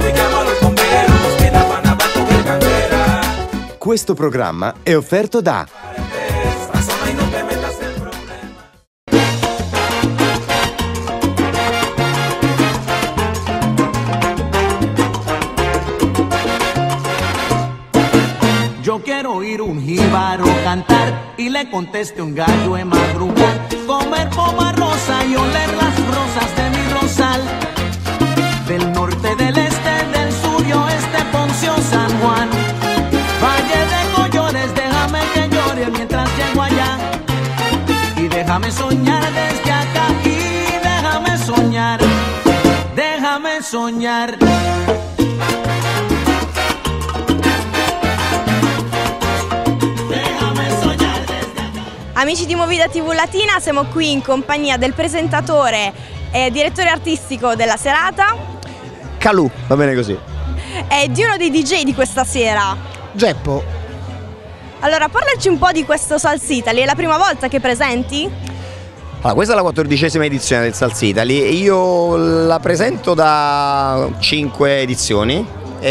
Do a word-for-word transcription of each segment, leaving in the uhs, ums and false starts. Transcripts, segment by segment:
Questo programma è offerto da Yo quiero oír un jíbaro cantar y le conteste un gallo en madrugón, comer poma rosa y oler las rosas de mi rosal, del norte, del este, del sur y oeste, Ponce o San Juan, Valle de Collores, déjame que llore mientras llego allá, y déjame soñar desde acá, y déjame soñar, déjame soñar. Amici di Movida tivù Latina, siamo qui in compagnia del presentatore e direttore artistico della serata Calù, va bene così. E di uno dei D J di questa sera, Geppo. Allora, parlaci un po' di questo Salsitali, è la prima volta che presenti? Allora, questa è la quattordicesima edizione del Salsitali, io la presento da cinque edizioni.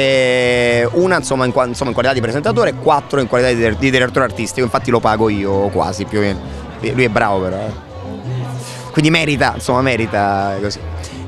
E una insomma in, insomma in qualità di presentatore e quattro in qualità di, di direttore artistico, infatti lo pago io quasi più o meno, lui è bravo però eh. Quindi merita, insomma merita così.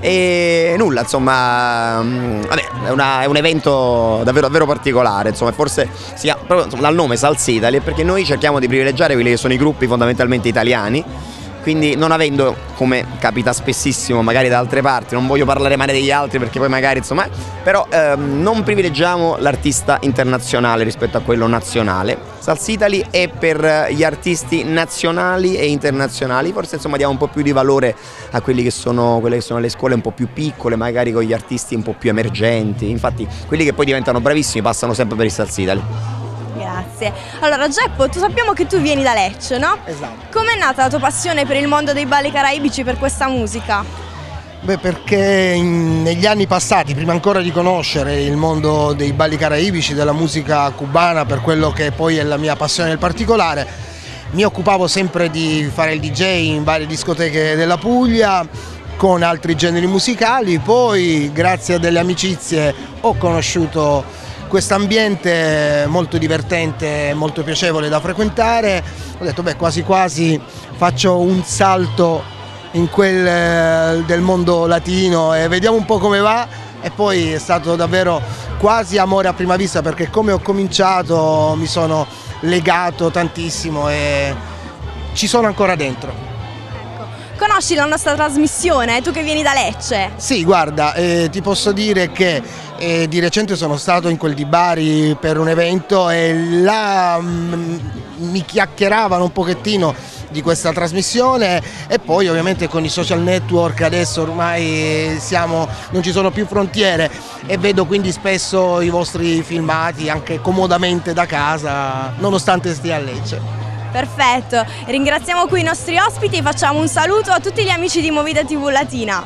E nulla, insomma, vabbè, è, una, è un evento davvero, davvero particolare, insomma, forse sia proprio insomma, dal nome Salsitali, perché noi cerchiamo di privilegiare quelli che sono i gruppi fondamentalmente italiani. Quindi non avendo, come capita spessissimo magari da altre parti, non voglio parlare male degli altri perché poi magari insomma, però ehm, non privilegiamo l'artista internazionale rispetto a quello nazionale. Salsitali è per gli artisti nazionali e internazionali, forse insomma diamo un po' più di valore a quelli che sono, quelle che sono le scuole un po' più piccole, magari con gli artisti un po' più emergenti, infatti quelli che poi diventano bravissimi passano sempre per il Salsitali. Grazie. Allora Geppo, tu sappiamo che tu vieni da Lecce, no? Esatto. Com'è nata la tua passione per il mondo dei balli caraibici, per questa musica? Beh, perché in, negli anni passati, prima ancora di conoscere il mondo dei balli caraibici, della musica cubana, per quello che poi è la mia passione nel particolare, mi occupavo sempre di fare il D J in varie discoteche della Puglia, con altri generi musicali, poi grazie a delle amicizie ho conosciuto quest'ambiente molto divertente, molto piacevole da frequentare, ho detto beh quasi quasi faccio un salto in quel del mondo latino e vediamo un po' come va, e poi è stato davvero quasi amore a prima vista, perché come ho cominciato mi sono legato tantissimo e ci sono ancora dentro. Conosci la nostra trasmissione, tu che vieni da Lecce? Sì, guarda, eh, ti posso dire che eh, di recente sono stato in quel di Bari per un evento e là mm, mi chiacchieravano un pochettino di questa trasmissione, e poi ovviamente con i social network adesso ormai siamo, non ci sono più frontiere, e vedo quindi spesso i vostri filmati anche comodamente da casa, nonostante stia a Lecce. Perfetto, ringraziamo qui i nostri ospiti e facciamo un saluto a tutti gli amici di Movida tivù Latina.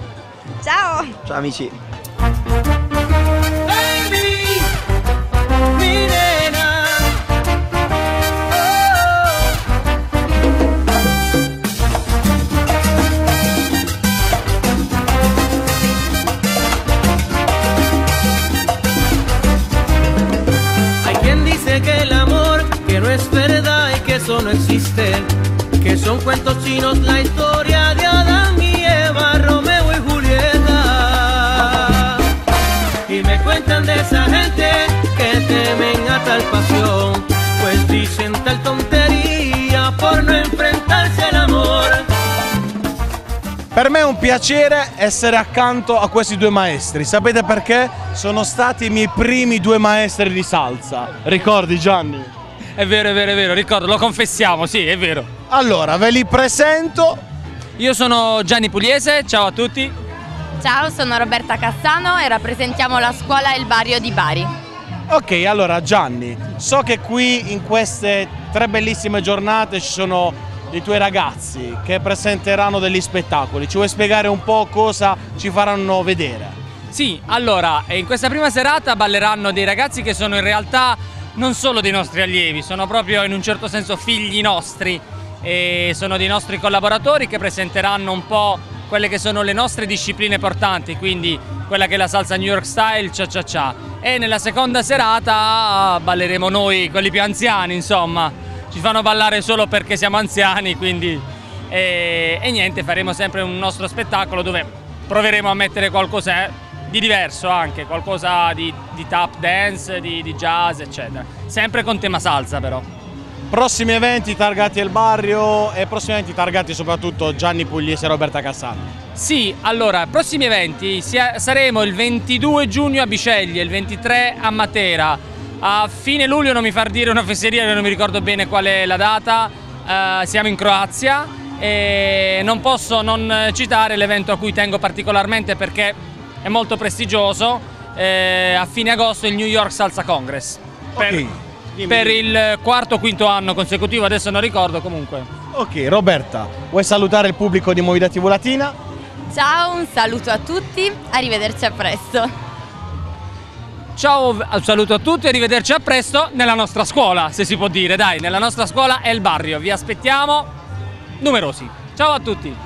Ciao! Ciao amici! Hay quien dice que el amor que no es verdad y que eso no existe, que son cuentos chinos la historia de Adán y Eva, Romeo y Julieta, y me cuentan de esa gente que temen a tal pasión, pues dicen tal tonteria por no enfrentarsi all'amore. Per me è un piacere essere accanto a questi due maestri, sapete perché? Sono stati i miei primi due maestri di salsa, ricordi Gianni? È vero, è vero, è vero, ricordo, lo confessiamo, sì, è vero. Allora, ve li presento. Io sono Gianni Pugliese, ciao a tutti. Ciao, sono Roberta Cassano e rappresentiamo la scuola Il Barrio di Bari. Ok, allora Gianni, so che qui in queste tre bellissime giornate ci sono i tuoi ragazzi che presenteranno degli spettacoli, ci vuoi spiegare un po' cosa ci faranno vedere? Sì, allora, in questa prima serata balleranno dei ragazzi che sono in realtà non solo dei nostri allievi, sono proprio in un certo senso figli nostri, e sono dei nostri collaboratori che presenteranno un po' quelle che sono le nostre discipline portanti, quindi quella che è la salsa New York Style, Cha Cha Cha. E nella seconda serata balleremo noi, quelli più anziani, insomma, ci fanno ballare solo perché siamo anziani, quindi e, e niente, faremo sempre un nostro spettacolo dove proveremo a mettere qualcosa di diverso, anche qualcosa di, di tap dance, di, di jazz, eccetera, sempre con tema salsa però. Prossimi eventi targati al barrio e prossimi eventi targati soprattutto Gianni Pugliese e Roberta Cassano. Sì, allora, prossimi eventi, saremo il ventidue giugno a Biceglie, il ventitré a Matera, a fine luglio non mi far dire una fesseria, non mi ricordo bene qual è la data, eh, siamo in Croazia e non posso non citare l'evento a cui tengo particolarmente perché è molto prestigioso, eh, a fine agosto il New York Salsa Congress. Per, okay. per il quarto o quinto anno consecutivo, adesso non ricordo comunque. Ok, Roberta, vuoi salutare il pubblico di Movida tivù Latina? Ciao, un saluto a tutti, arrivederci a presto. Ciao, un saluto a tutti e arrivederci a presto nella nostra scuola, se si può dire, dai, nella nostra scuola è il barrio, vi aspettiamo numerosi. Ciao a tutti.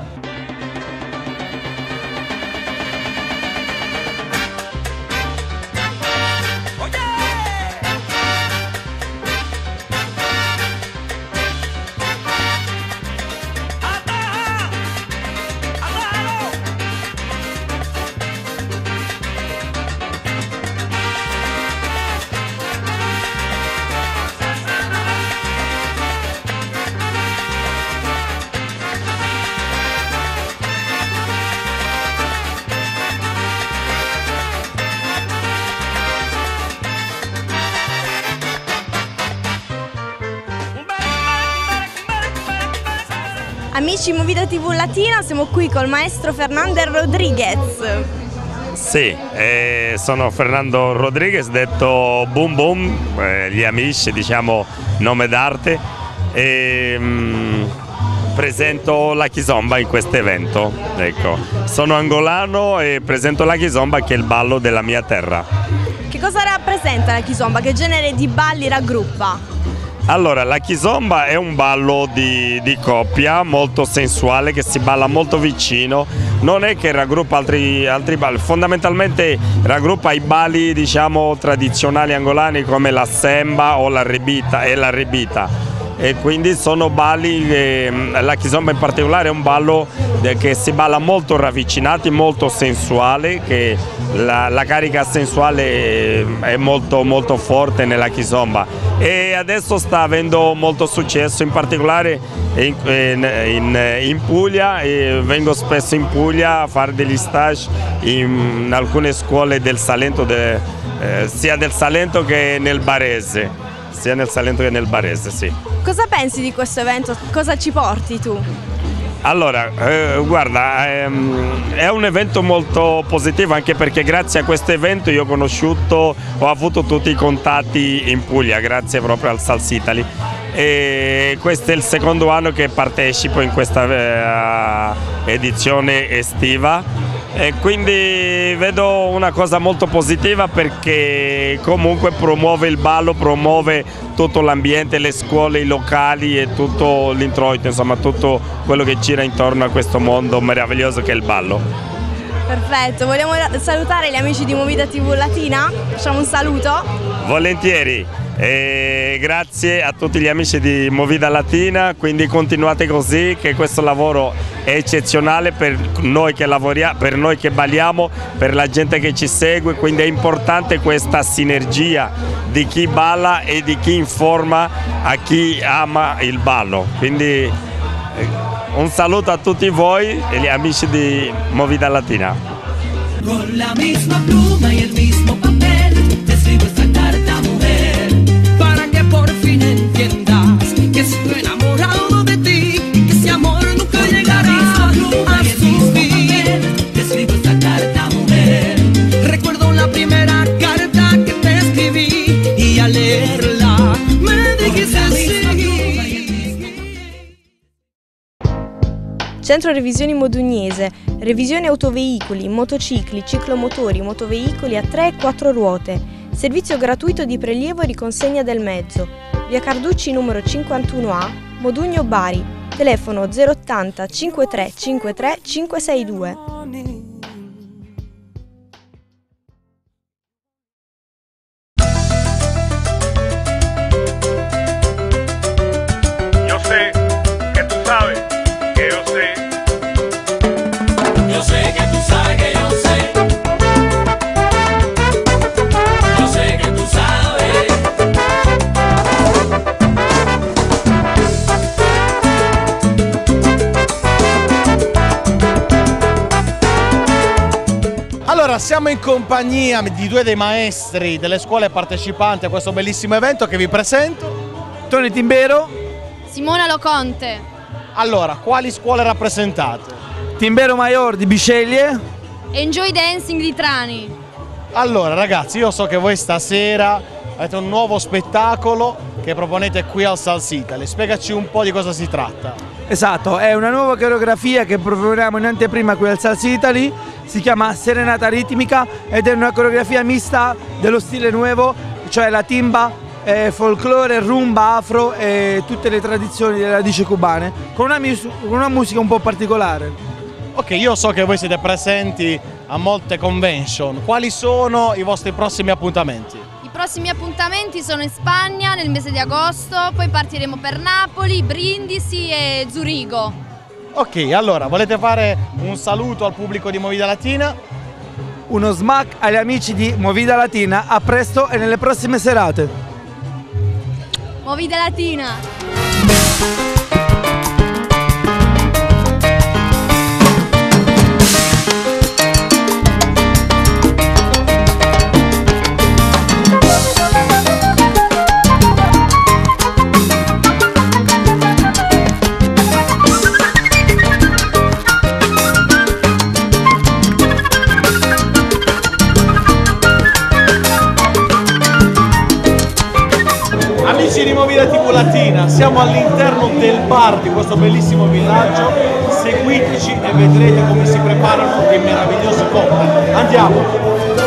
Amici Movida tivù Latina, siamo qui col maestro Fernando Rodriguez. Sì, eh, sono Fernando Rodriguez, detto Boom Boom, eh, gli amici, diciamo nome d'arte, e mh, presento la kizomba in questo evento. Ecco, sono angolano e presento la kizomba che è il ballo della mia terra. Che cosa rappresenta la kizomba? Che genere di balli raggruppa? Allora, la kizomba è un ballo di, di coppia molto sensuale che si balla molto vicino, non è che raggruppa altri, altri balli, fondamentalmente raggruppa i balli diciamo tradizionali angolani come la semba o la ribita e la ribita. E quindi sono balli, che, la kizomba in particolare è un ballo che si balla molto ravvicinati, molto sensuale, che la, la carica sensuale è molto, molto forte nella kizomba e adesso sta avendo molto successo, in particolare in, in, in Puglia, e vengo spesso in Puglia a fare degli stage in, in alcune scuole del Salento, de, eh, sia del Salento che nel Barese, sia nel Salento che nel Barese, sì. Cosa pensi di questo evento? Cosa ci porti tu? Allora, eh, guarda, ehm, è un evento molto positivo anche perché grazie a questo evento io ho conosciuto, ho avuto tutti i contatti in Puglia, grazie proprio al Salsa Italy. E questo è il secondo anno che partecipo in questa eh, edizione estiva e quindi vedo una cosa molto positiva perché comunque promuove il ballo, promuove tutto l'ambiente, le scuole, i locali e tutto l'introito, insomma tutto quello che gira intorno a questo mondo meraviglioso che è il ballo. Perfetto, vogliamo salutare gli amici di Movida tivù Latina? Facciamo un saluto? Volentieri, e grazie a tutti gli amici di Movida Latina, quindi continuate così che questo lavoro è eccezionale per noi che lavoriamo, per noi che balliamo, per la gente che ci segue, quindi è importante questa sinergia di chi balla e di chi informa a chi ama il ballo. Quindi un saluto a tutti voi e gli amici di Movida Latina. Con la misma pluma y el mismo papel te escribo esta carta, mujer, para que por fin entiendas que estoy enamorado de ti y que ese amor nunca llegará a su fin. Te escribo esta carta, mujer, recuerdo la primera carta que te escribí y al leerla me dijiste sí. Centro Revisioni Modugnese, revisione autoveicoli, motocicli, ciclomotori, motoveicoli a tre e quattro ruote, servizio gratuito di prelievo e riconsegna del mezzo, via Carducci numero cinquantuno A, Modugno Bari, telefono zero ottanta cinquantatré cinquantatré cinquecentosessantadue. Yo sé que tú sabes que yo sé. Yo sé que tú sabes que yo sé. Yo sé que tú sabes. Allora, siamo in compagnia di due dei maestri delle scuole partecipanti a questo bellissimo evento che vi presento. Tony Timbero. Simona Loconte. Allora, quali scuole rappresentate? Timbero Maior di Bisceglie. Enjoy Dancing di Trani. Allora ragazzi, io so che voi stasera avete un nuovo spettacolo che proponete qui al Salsitali. Spiegaci un po' di cosa si tratta. Esatto, è una nuova coreografia che proponiamo in anteprima qui al Salsitali. Si chiama Serenata Ritmica ed è una coreografia mista dello stile nuovo, cioè la timba, eh, folklore, rumba, afro e tutte le tradizioni delle radici cubane, con una, con una musica un po' particolare. Ok, io so che voi siete presenti a molte convention. Quali sono i vostri prossimi appuntamenti? I prossimi appuntamenti sono in Spagna nel mese di agosto, poi partiremo per Napoli, Brindisi e Zurigo. Ok, allora, volete fare un saluto al pubblico di Movida Latina? Uno smack agli amici di Movida Latina, a presto e nelle prossime serate. Movida Latina! Amici di Movida tivù Latina, siamo all'interno del bar di questo bellissimo villaggio. Seguiteci e vedrete come si preparano dei meravigliosi cocktail. Andiamo!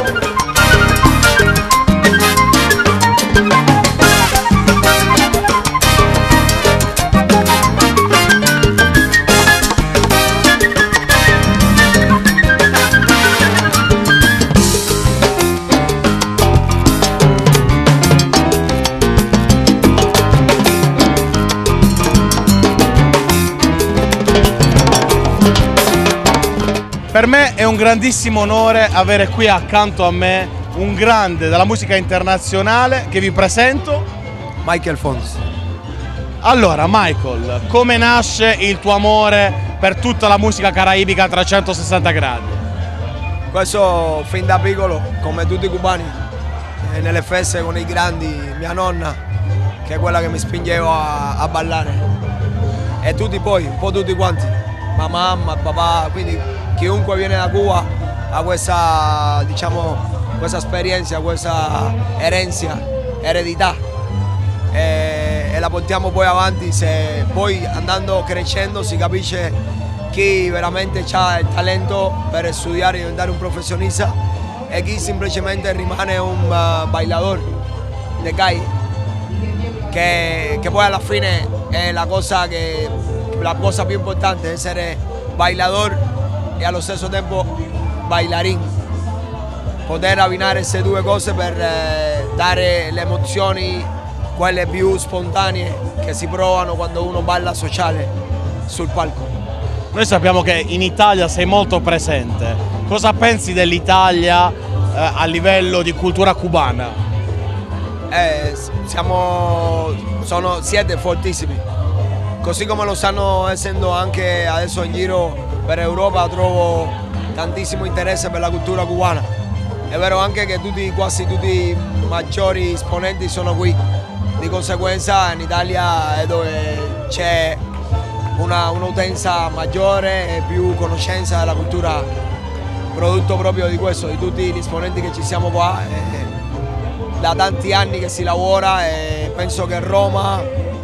Per me è un grandissimo onore avere qui accanto a me un grande della musica internazionale che vi presento. Michael Fons. Allora Michael, come nasce il tuo amore per tutta la musica caraibica a trecentosessanta gradi? Questo fin da piccolo, come tutti i cubani, nelle feste con i grandi, mia nonna, che è quella che mi spingeva a, a ballare. E tutti poi, un po' tutti quanti, ma mamma, papà, quindi chiunque viene da Cuba ha questa, diciamo, questa esperienza, questa erencia, eredità e, e la portiamo poi avanti. Se poi andando crescendo si capisce chi veramente ha il talento per studiare e diventare un professionista e chi semplicemente rimane un uh, bailador de calle, che, che poi alla fine è la cosa, che, la cosa più importante, essere bailador e allo stesso tempo bailarin, poter abbinare queste due cose per eh, dare le emozioni, quelle più spontanee che si provano quando uno balla sociale sul palco. Noi sappiamo che in Italia sei molto presente, cosa pensi dell'Italia eh, a livello di cultura cubana? Eh, siamo, sono, siete fortissimi, così come lo stanno essendo anche adesso in giro per Europa. Trovo tantissimo interesse per la cultura cubana. È vero anche che tutti, quasi tutti i maggiori esponenti sono qui, di conseguenza in Italia è dove c'è un'utenza maggiore e più conoscenza della cultura, prodotto proprio di questo, di tutti gli esponenti che ci siamo qua. E da tanti anni che si lavora e penso che Roma,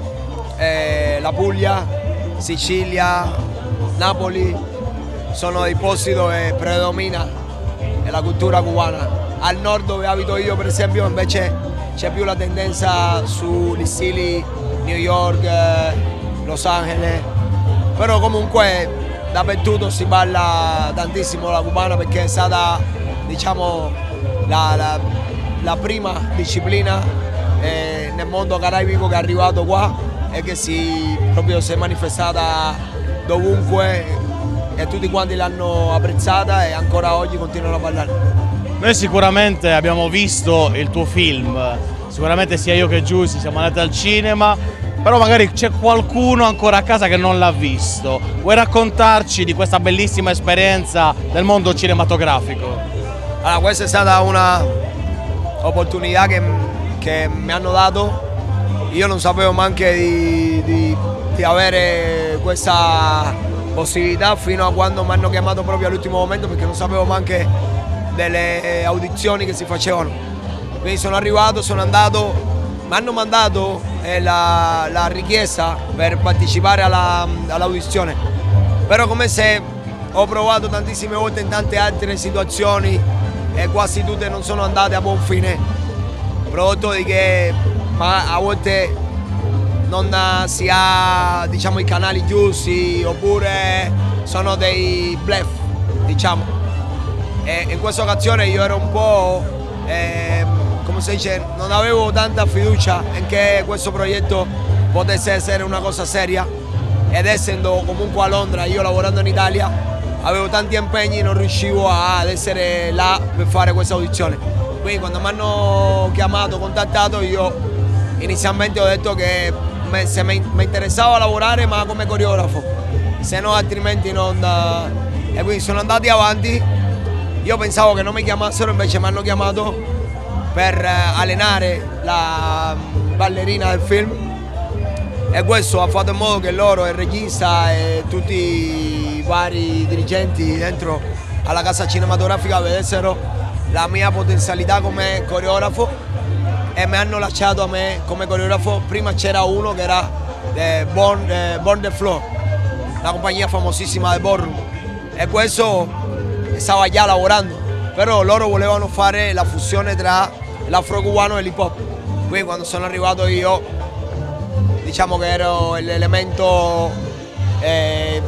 eh, la Puglia, Sicilia, Napoli sono dei posti dove predomina la cultura cubana. Al nord, dove abito io per esempio, invece c'è più la tendenza sugli stili New York, Los Angeles, però comunque dappertutto si balla tantissimo la cubana perché è stata, diciamo, la, la, la prima disciplina eh, nel mondo caraibico che è arrivato qua e che si, proprio si è manifestata dovunque e tutti quanti l'hanno apprezzata e ancora oggi continuano a ballare. Noi sicuramente abbiamo visto il tuo film, sicuramente sia io che Giussi siamo andati al cinema, però magari c'è qualcuno ancora a casa che non l'ha visto. Vuoi raccontarci di questa bellissima esperienza del mondo cinematografico? Allora, questa è stata una opportunità che, che mi hanno dato. Io non sapevo neanche di, di, di avere questa possibilità fino a quando mi hanno chiamato proprio all'ultimo momento, perché non sapevo neanche delle audizioni che si facevano. Quindi sono arrivato, sono andato, mi hanno mandato eh, la, la richiesta per partecipare all'audizione, all però come se ho provato tantissime volte in tante altre situazioni e quasi tutte non sono andate a buon fine, prodotto di che ma a volte non si ha, diciamo, i canali giusti oppure sono dei bluff, diciamo. E in questa occasione io ero un po', eh, come si dice, non avevo tanta fiducia in che questo progetto potesse essere una cosa seria, ed essendo comunque a Londra, io lavorando in Italia, avevo tanti impegni e non riuscivo ad essere là per fare questa audizione. Quindi quando mi hanno chiamato, contattato, io inizialmente ho detto che me, se mi interessava lavorare ma come coreografo, se no altrimenti non... E quindi sono andati avanti. Io pensavo che non mi chiamassero, invece mi hanno chiamato per allenare la ballerina del film, e questo ha fatto in modo che loro, il regista e tutti i vari dirigenti dentro alla casa cinematografica vedessero la mia potenzialità come coreografo e mi hanno lasciato a me come coreografo. Prima c'era uno che era eh, Born, eh, Born the Floor, una compagnia famosissima del ballroom, e questo stava già lavorando, però loro volevano fare la fusione tra l'afro-cubano e l'hip hop. Quindi quando sono arrivato io, diciamo che ero l'elemento eh,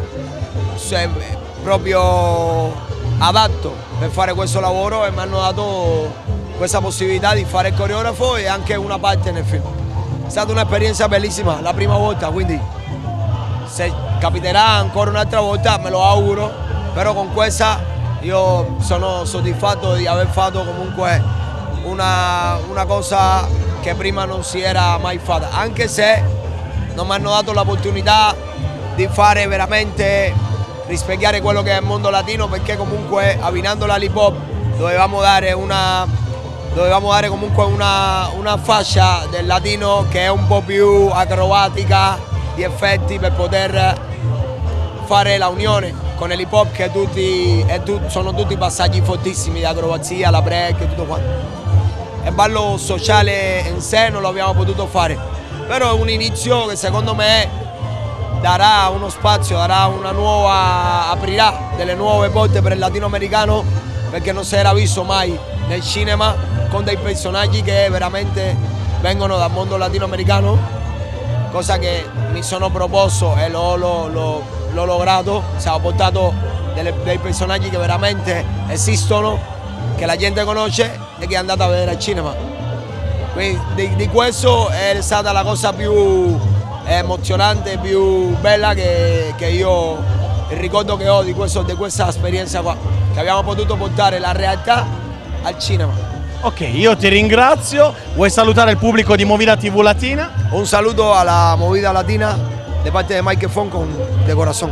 proprio adatto per fare questo lavoro, e mi hanno dato questa possibilità di fare il coreografo e anche una parte nel film. È stata un'esperienza bellissima, la prima volta, quindi se capiterà ancora un'altra volta me lo auguro, però con questa io sono soddisfatto di aver fatto comunque una, una cosa che prima non si era mai fatta, anche se non mi hanno dato l'opportunità di fare veramente, rispecchiare quello che è il mondo latino, perché comunque abbinando l'hip hop dovevamo dare una dovevamo dare comunque una, una fascia del latino che è un po' più acrobatica di effetti, per poter fare la unione con l'hip hop, che tutti, è tu, sono tutti passaggi fortissimi di acrobazia, la break e tutto quanto. Il ballo sociale in sé non lo abbiamo potuto fare, però è un inizio che secondo me darà uno spazio, darà una nuova, aprirà delle nuove porte per il latinoamericano, perché non si era visto mai nel cinema con dei personaggi che veramente vengono dal mondo latinoamericano, cosa che mi sono proposto e l'ho lograto. Cioè, ho portato delle, dei personaggi che veramente esistono, che la gente conosce e che è andata a vedere al cinema. Quindi di, di questo è stata la cosa più emozionante, più bella che, che io, il ricordo che ho di, questo, di questa esperienza qua, che abbiamo potuto portare la realtà al cinema. Ok, io ti ringrazio. Vuoi salutare il pubblico di Movida T V Latina? Un saluto alla Movida Latina de parte de Microphone con de corazón.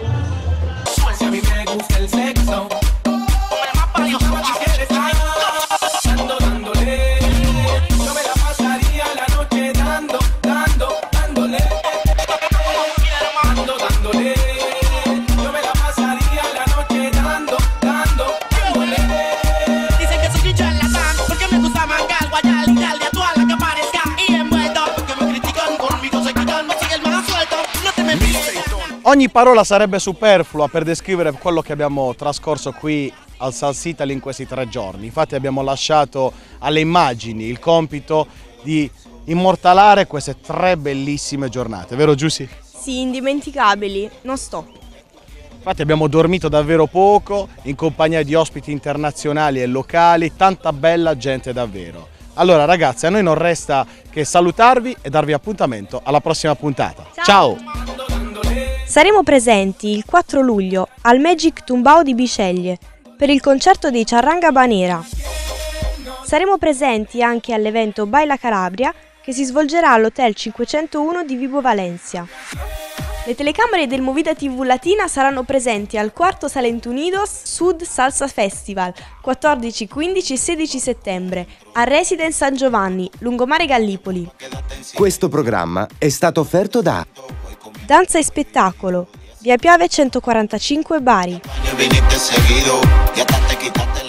Ogni parola sarebbe superflua per descrivere quello che abbiamo trascorso qui al Salsitali in questi tre giorni. Infatti abbiamo lasciato alle immagini il compito di immortalare queste tre bellissime giornate, vero Giussi? sì, indimenticabili, non stop. Infatti abbiamo dormito davvero poco, in compagnia di ospiti internazionali e locali, tanta bella gente davvero. Allora ragazzi, a noi non resta che salutarvi e darvi appuntamento alla prossima puntata. Ciao! Ciao. Saremo presenti il quattro luglio al Magic Tumbao di Biceglie per il concerto dei Charranga Banera. Saremo presenti anche all'evento Baila Calabria che si svolgerà all'Hotel cinquecentouno di Vibo Valencia. Le telecamere del Movida tivù Latina saranno presenti al quarto Salento Unidos Sud Salsa Festival quattordici, quindici e sedici settembre a Residence San Giovanni, lungomare Gallipoli. Questo programma è stato offerto da Danza e spettacolo, via Piave centoquarantacinque Bari.